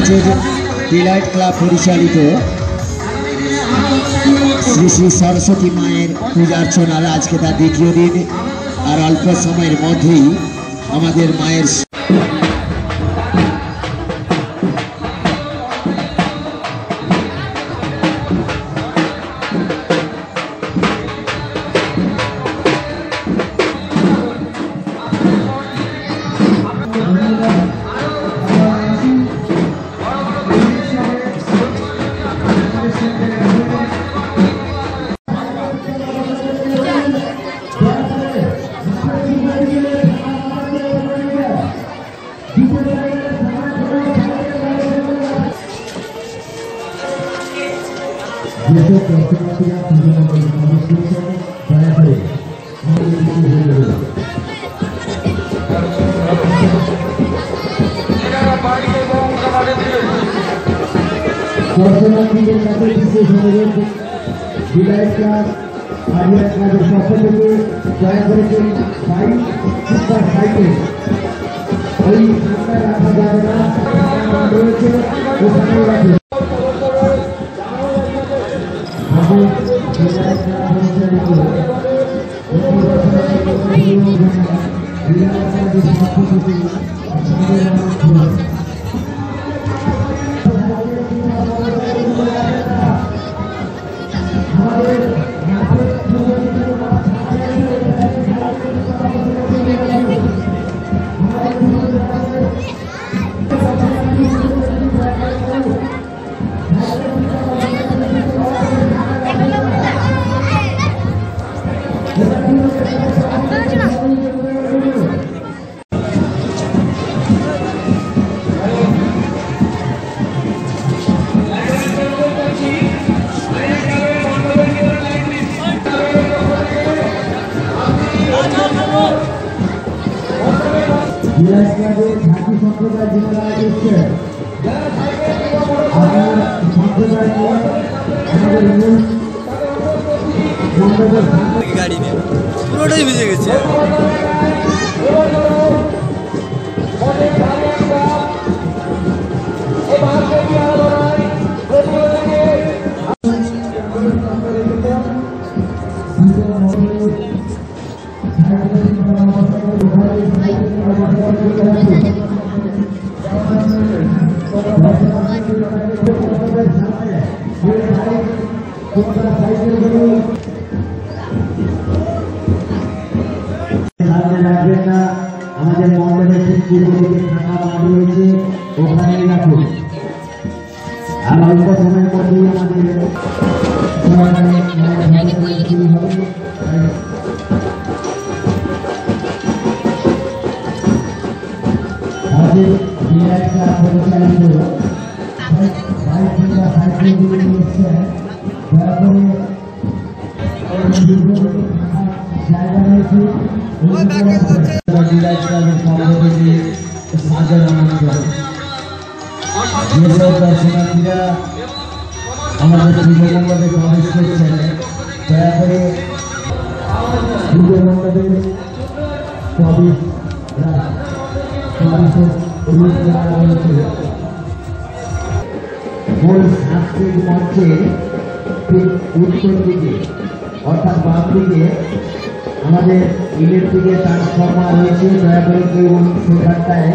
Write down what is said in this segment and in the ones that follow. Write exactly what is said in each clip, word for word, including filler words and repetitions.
চলছে Deloitte club পরিচালিত শ্রী শ্রী সরস্বতী মায়ের পূজার্চনার আজকে তার দ্বিতীয় দিন। আর অল্প সময়ের মধ্যেই আমাদের মায়ের দর্শনার্থীদের কাছে বিশেষ অনুরোধ, ডিলাইট ক্লাব আরিয়া ক্লাবের পক্ষ থেকে দয়া করে বাইক সুপার সাইকেল ওই সামনে রাখা যাবে না, রয়েছে ওখানে রাখবে। ডিলাইট ক্লাব পরিচালিত ডিলাইট ক্লাবের পক্ষ থেকে ডিলাইট ক্লাবের ঝাঁকি সম্প্রদায় যারা এসেছেন, আপনার সম্প্রদায় আমাদের মূল গাড়ি নিয়ে পুরোটাই ভিজে গেছে। রাখবেন না, আমাদের মন্ডলের থাকা বাড়ি রয়েছে ওখানেই রাখুন। আর অল্প সময়ের মধ্যেই আমাদের ডিলাইট ক্লাব পরিচালিত সাইকেলগুলি এসছেন, দয়া করে জায়গা রয়েছে। ডিলাইট ক্লাবের সভাপতি সাজার আনন্দ দর্শনার্থীরা আমাদের পূর্ববঙ্গে প্রবেশ করছেন, দয়া করে পূর্ববঙ্গে প্রবেশ মূল সাংস্কৃতিক মঞ্চে ঠিক উত্তর দিকে অর্থাৎ বাম দিকে আমাদের ইলেকট্রিকের ট্রান্সফরমার রয়েছে, দয়া করে কেউ সেখানটায়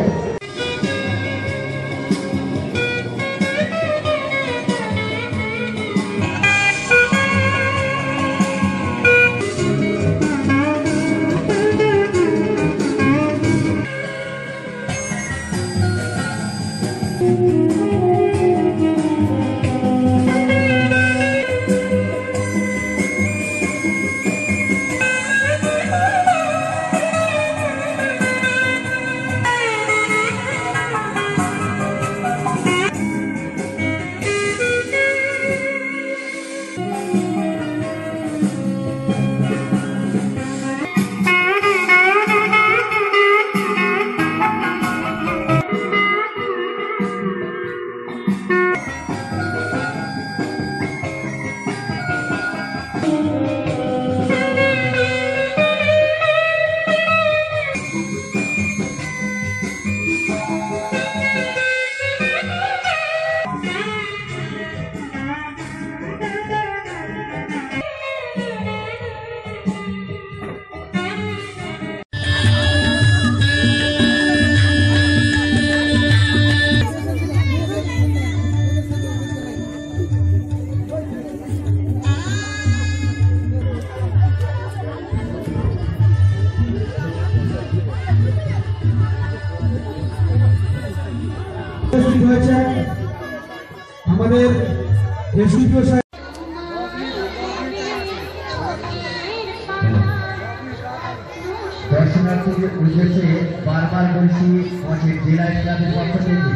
আমাদের এসডিপিও সাহেব দর্শনার্থীদের উদ্দেশ্যে বারবার বলছি আমাদের জেলা ক্লাবের পক্ষ থেকে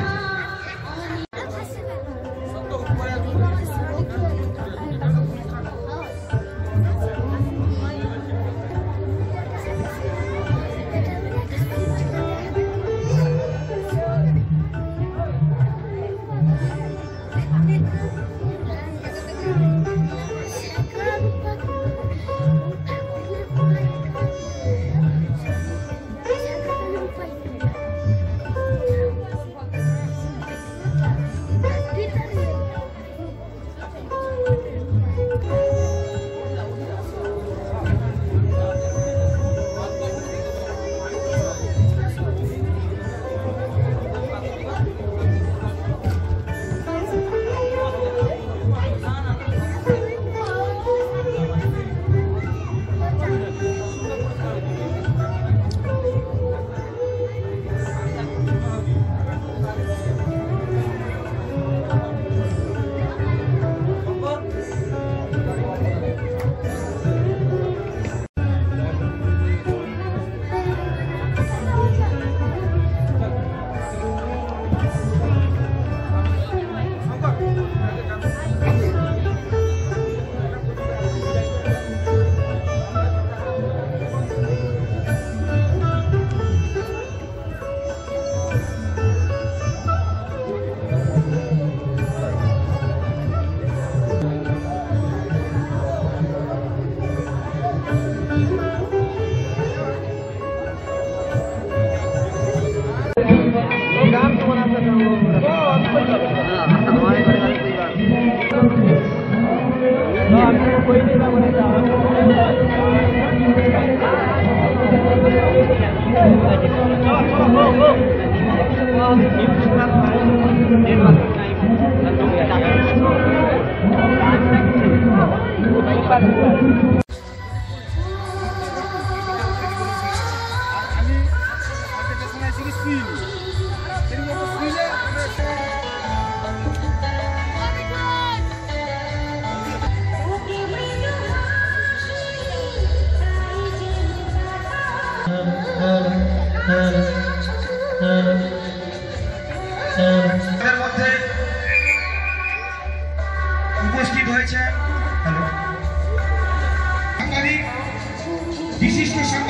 উপস্থিত হয়েছে হ্যালো সাংবাদিক বিশিষ্ট